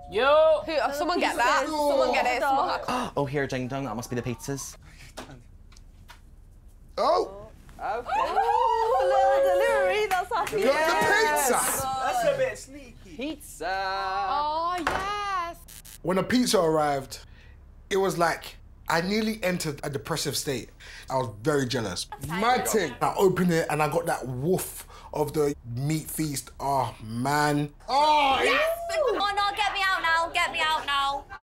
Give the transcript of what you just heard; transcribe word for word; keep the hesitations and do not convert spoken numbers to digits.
Yo! Who, oh, someone get that. Oh. Someone get it. Someone get it. Oh, here, ding dong. That must be the pizzas. Oh! Okay. Oh, little delivery, that's happening. Got the pizza! That's a bit sneaky. Pizza. Oh, yes. When the pizza arrived, it was like I nearly entered a depressive state. I was very jealous. Mad thing. I opened it and I got that woof of the meat feast. Oh, man. Oh, Yes! Oh, no, get me out now. Get me out now.